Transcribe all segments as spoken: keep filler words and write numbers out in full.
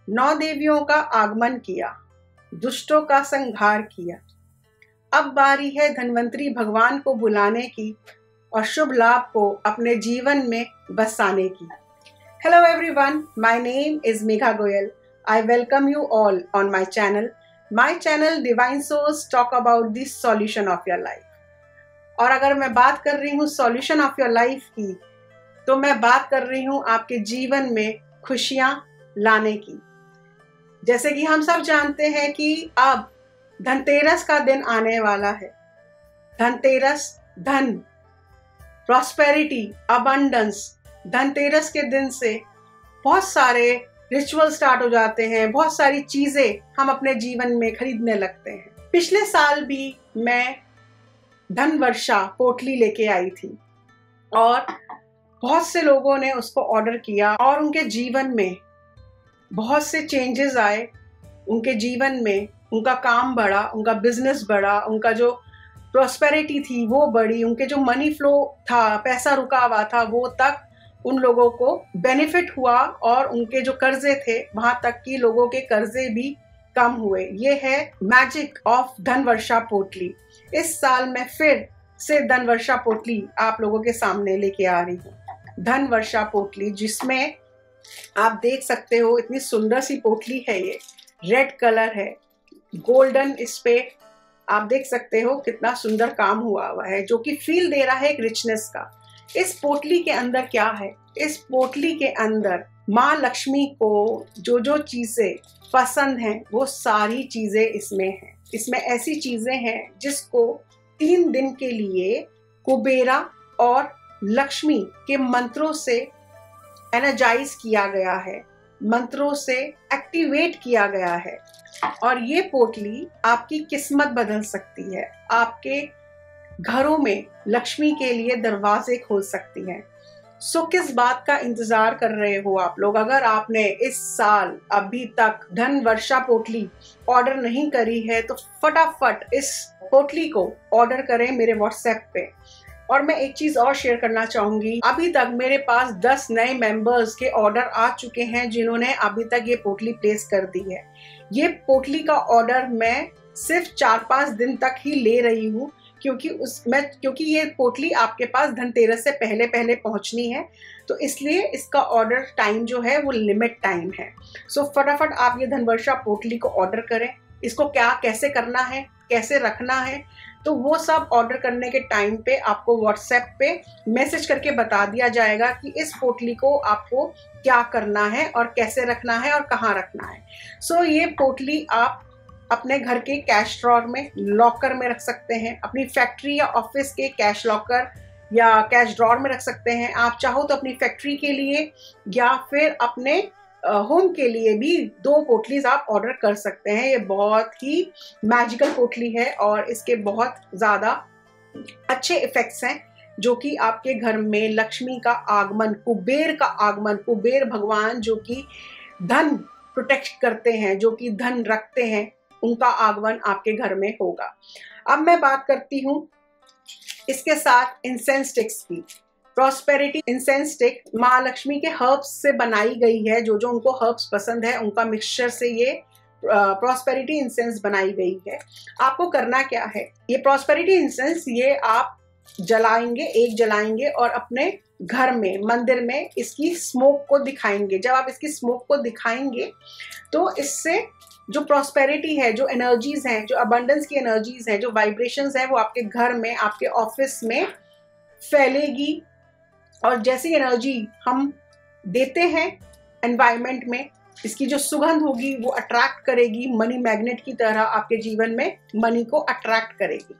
नौ देवियों का आगमन किया, दुष्टों का संहार किया। अब बारी है धन्वंतरी भगवान को बुलाने की और शुभ लाभ को अपने जीवन में बसाने की। Hello everyone, my name is Megha Goyal. I welcome you all on my channel. My channel Divine Souls talk about the solution of your life. और अगर मैं बात कर रही हूँ solution of your life की, तो मैं बात कर रही हूँ आपके जीवन में खुशियाँ लाने की। जैसे कि हम सब जानते हैं कि अब धनतेरस का दिन आने वाला है। धनतेरस, धन, प्रॉस्पेरिटी, अबंडेंस। धनतेरस के दिन से बहुत सारे रिचुअल स्टार्ट हो जाते हैं, बहुत सारी चीजें हम अपने जीवन में खरीदने लगते हैं। पिछले साल भी मैं धन वर्षा पोटली लेके आई थी और बहुत से लोगों ने उसको ऑर्डर किया और उनके जीवन में बहुत से चेंजेस आए। उनके जीवन में उनका काम बढ़ा, उनका बिजनेस बढ़ा, उनका जो प्रॉस्पेरिटी थी वो बढ़ी, उनके जो मनी फ्लो था, पैसा रुका हुआ था, वो तक उन लोगों को बेनिफिट हुआ और उनके जो कर्जे थे वहां तक कि लोगों के कर्जे भी कम हुए। ये है मैजिक ऑफ धन वर्षा पोटली। इस साल मैं फिर से धन वर्षा पोटली आप लोगों के सामने लेके आ रही हूँ। धन वर्षा पोटली, जिसमें आप देख सकते हो इतनी सुंदर सी पोटली है। ये रेड कलर है, गोल्डन, इस पे आप देख सकते हो कितना सुंदर काम हुआ हुआ है, जो कि फील दे रहा है एक रिचनेस का। इस पोटली के अंदर क्या है? इस पोटली के अंदर माँ लक्ष्मी को जो जो चीजें पसंद हैं वो सारी चीजें इसमें हैं। इसमें ऐसी चीजें हैं जिसको तीन दिन के लिए कुबेरा और लक्ष्मी के मंत्रों से एनर्जाइज किया गया है, मंत्रों से एक्टिवेट किया गया है। और ये पोटली आपकी किस्मत बदल सकती है, आपके घरों में लक्ष्मी के लिए दरवाजे खोल सकती है। सो किस बात का इंतजार कर रहे हो आप लोग? अगर आपने इस साल अभी तक धन वर्षा पोटली ऑर्डर नहीं करी है तो फटाफट इस पोटली को ऑर्डर करें मेरे व्हाट्सएप पे। और मैं एक चीज और शेयर करना चाहूंगी, अभी तक मेरे पास दस नए मेंबर्स के ऑर्डर आ चुके हैं जिन्होंने अभी तक ये पोटली प्लेस कर दी है। ये पोटली का ऑर्डर मैं सिर्फ चार पांच दिन तक ही ले रही हूँ, क्योंकि उस मैं क्योंकि ये पोटली आपके पास धनतेरस से पहले पहले पहुंचनी है, तो इसलिए इसका ऑर्डर टाइम जो है वो लिमिट टाइम है। सो फटाफट आप ये धनवर्षा पोटली को ऑर्डर करें। इसको क्या कैसे करना है, कैसे रखना है, तो वो सब ऑर्डर करने के टाइम पे आपको व्हाट्सएप पे मैसेज करके बता दिया जाएगा कि इस पोटली को आपको क्या करना है और कैसे रखना है और कहाँ रखना है। सो so, ये पोटली आप अपने घर के कैश ड्रॉर में, लॉकर में रख सकते हैं, अपनी फैक्ट्री या ऑफिस के कैश लॉकर या कैश ड्रॉर में रख सकते हैं। आप चाहो तो अपनी फैक्ट्री के लिए या फिर अपने होम uh, के लिए भी दो पोटलीज आप ऑर्डर कर सकते हैं। ये बहुत ही मैजिकल पोटली है और इसके बहुत ज़्यादा अच्छे इफेक्ट्स हैं, जो कि आपके घर में लक्ष्मी का आगमन, कुबेर का आगमन, कुबेर भगवान जो कि धन प्रोटेक्ट करते हैं, जो कि धन रखते हैं, उनका आगमन आपके घर में होगा। अब मैं बात करती हूँ इसके साथ इंसेंस स्टिक्स की। प्रॉस्पेरिटी इंसेंस स्टिक माँ लक्ष्मी के हर्ब्स से बनाई गई है। जो जो उनको हर्ब्स पसंद है उनका मिक्सचर से ये प्रॉस्पेरिटी इंसेंस बनाई गई है। आपको करना क्या है, ये प्रॉस्पेरिटी इंसेंस ये आप जलाएंगे, एक जलाएंगे और अपने घर में, मंदिर में इसकी स्मोक को दिखाएंगे। जब आप इसकी स्मोक को दिखाएंगे तो इससे जो प्रॉस्पेरिटी है, जो एनर्जीज हैं, जो अबंडेंस की एनर्जीज हैं, जो वाइब्रेशंस हैं, वो आपके घर में, आपके ऑफिस में फैलेगी। और जैसी एनर्जी हम देते हैं एनवायरनमेंट में, इसकी जो सुगंध होगी वो अट्रैक्ट करेगी, मनी मैग्नेट की तरह आपके जीवन में मनी को अट्रैक्ट करेगी।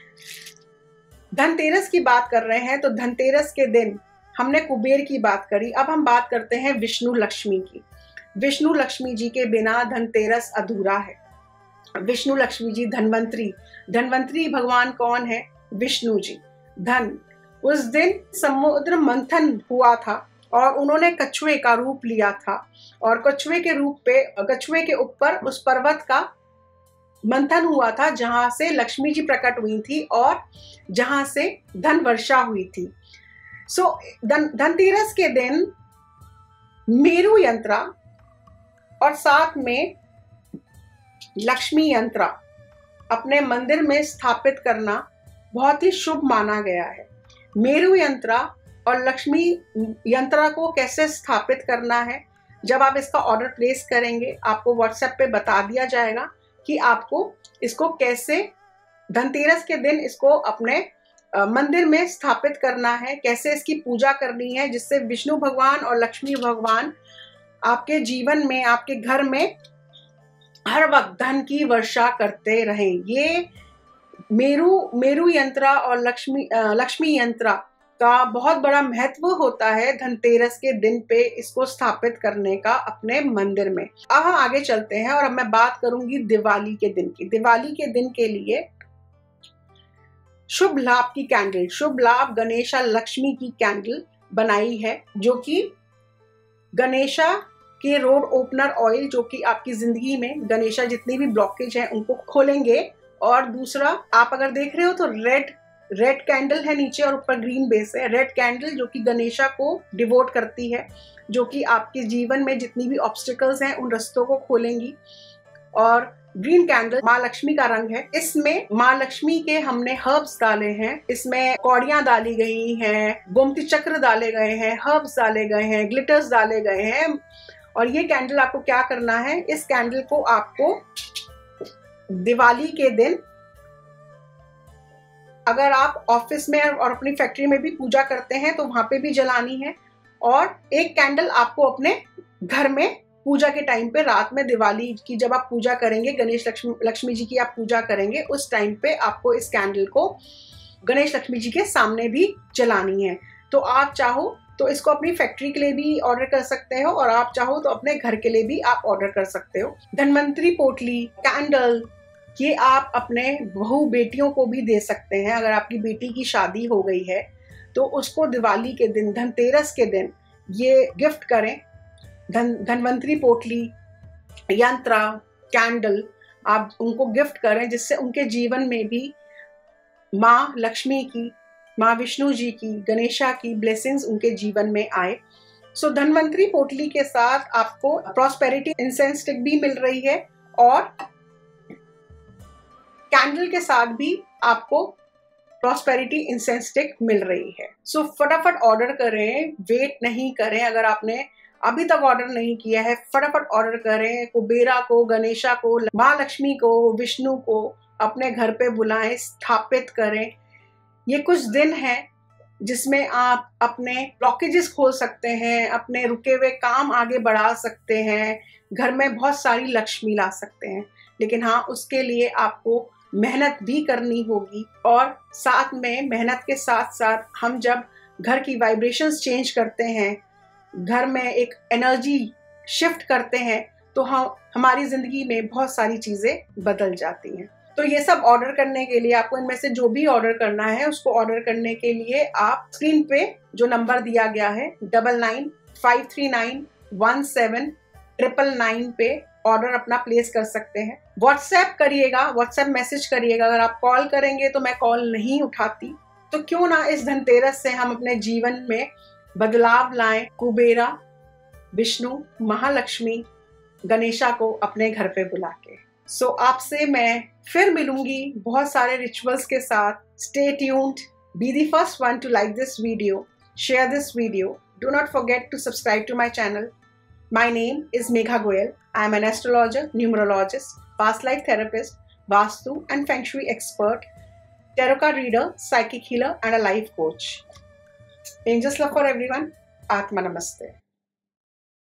धनतेरस की बात कर रहे हैं तो धनतेरस के दिन हमने कुबेर की बात करी, अब हम बात करते हैं विष्णु लक्ष्मी की। विष्णु लक्ष्मी जी के बिना धनतेरस अधूरा है। विष्णु लक्ष्मी जी धनवंतरी, धनवंतरी भगवान कौन है? विष्णु जी। धन, उस दिन समुद्र मंथन हुआ था और उन्होंने कछुए का रूप लिया था और कछुए के रूप पे, कछुए के ऊपर उस पर्वत का मंथन हुआ था जहां से लक्ष्मी जी प्रकट हुई थी और जहां से धन वर्षा हुई थी। सो so, धन धनतेरस के दिन मेरु यंत्रा और साथ में लक्ष्मी यंत्र अपने मंदिर में स्थापित करना बहुत ही शुभ माना गया है। मेरू यंत्र और लक्ष्मी यंत्र को कैसे स्थापित करना है, जब आप इसका ऑर्डर प्लेस करेंगे आपको व्हाट्सएप पे बता दिया जाएगा कि आपको इसको कैसे धनतेरस के दिन इसको अपने मंदिर में स्थापित करना है, कैसे इसकी पूजा करनी है, जिससे विष्णु भगवान और लक्ष्मी भगवान आपके जीवन में, आपके घर में हर वक्त धन की वर्षा करते रहें। ये मेरू मेरू यंत्र और लक्ष्मी लक्ष्मी यंत्र का बहुत बड़ा महत्व होता है धनतेरस के दिन पे इसको स्थापित करने का अपने मंदिर में। अब हम आगे चलते हैं और अब मैं बात करूंगी दिवाली के दिन की। दिवाली के दिन के लिए शुभ लाभ की कैंडल, शुभ लाभ गणेशा लक्ष्मी की कैंडल बनाई है, जो कि गणेशा के रोड ओपनर ऑयल, जो कि आपकी जिंदगी में गणेशा जितनी भी ब्लॉकेज है उनको खोलेंगे। और दूसरा, आप अगर देख रहे हो तो रेड रेड कैंडल है नीचे और ऊपर ग्रीन बेस है। रेड कैंडल जो कि गणेशा को डिवोट करती है, जो कि आपके जीवन में जितनी भी ऑब्स्टिकल्स हैं उन रास्तों को खोलेंगी। और ग्रीन कैंडल माँ लक्ष्मी का रंग है। इसमें माँ लक्ष्मी के हमने हर्ब्स डाले हैं, इसमें कौड़ियां डाली गई हैं, गोमती चक्र डाले गए हैं, हर्ब्स डाले गए हैं, ग्लिटर्स डाले गए हैं। और ये कैंडल आपको क्या करना है, इस कैंडल को आपको दिवाली के दिन, अगर आप ऑफिस में और अपनी फैक्ट्री में भी पूजा करते हैं तो वहां पे भी जलानी है। और एक कैंडल आपको अपने घर में पूजा के टाइम पे, रात में दिवाली की जब आप पूजा करेंगे, गणेश लक्ष्मी लक्ष्मी जी की आप पूजा करेंगे, उस टाइम पे आपको इस कैंडल को गणेश लक्ष्मी जी के सामने भी जलानी है। तो आप चाहो तो इसको अपनी फैक्ट्री के लिए भी ऑर्डर कर सकते हो और आप चाहो तो अपने घर के लिए भी आप ऑर्डर कर सकते हो। धनवंतरी पोटली कैंडल, ये आप अपने बहू बेटियों को भी दे सकते हैं। अगर आपकी बेटी की शादी हो गई है तो उसको दिवाली के दिन, धनतेरस के दिन ये गिफ्ट करें। धन धनवंतरी पोटली, यंत्र, कैंडल आप उनको गिफ्ट करें, जिससे उनके जीवन में भी माँ लक्ष्मी की, माँ विष्णु जी की, गणेशा की ब्लेसिंग्स उनके जीवन में आए। सो so, धनवंतरी पोटली के साथ आपको प्रॉस्पेरिटी इंसेंस स्टिक भी मिल रही है और कैंडल के साथ भी आपको प्रॉस्पेरिटी इंसेंस स्टिक मिल रही है। सो so, फटाफट ऑर्डर करें, वेट नहीं करें। अगर आपने अभी तक ऑर्डर नहीं किया है, फटाफट ऑर्डर करें। कुबेरा को, गणेशा को, माँ लक्ष्मी को, विष्णु को अपने घर पे बुलाएं, स्थापित करें। ये कुछ दिन है जिसमें आप अपने ब्लॉकेजेस खोल सकते हैं, अपने रुके हुए काम आगे बढ़ा सकते हैं, घर में बहुत सारी लक्ष्मी ला सकते हैं। लेकिन हाँ, उसके लिए आपको मेहनत भी करनी होगी। और साथ में मेहनत के साथ साथ हम जब घर की वाइब्रेशंस चेंज करते हैं, घर में एक एनर्जी शिफ्ट करते हैं, तो हम हमारी जिंदगी में बहुत सारी चीजें बदल जाती हैं। तो ये सब ऑर्डर करने के लिए आपको इनमें से जो भी ऑर्डर करना है, उसको ऑर्डर करने के लिए आप स्क्रीन पे जो नंबर दिया गया है double nine five three nine one seven triple nine पे ऑर्डर अपना प्लेस कर सकते हैं। व्हाट्सएप करिएगा, व्हाट्सएप मैसेज करिएगा। अगर आप कॉल करेंगे तो मैं कॉल नहीं उठाती। तो क्यों ना इस धनतेरस से हम अपने जीवन में बदलाव लाएं, कुबेरा, विष्णु, महालक्ष्मी, गणेशा को अपने घर पे बुला के। सो so, आपसे मैं फिर मिलूंगी बहुत सारे रिचुअल्स के साथ। Stay tuned, be the first one to like this video, share this video, do not forget to subscribe to my channel. My name is Megha Goyal. I am an astrologer, numerologist, past life therapist, Vastu and Feng Shui expert, tarot card reader, psychic healer and a life coach. Angels love for everyone. Atma Namaste.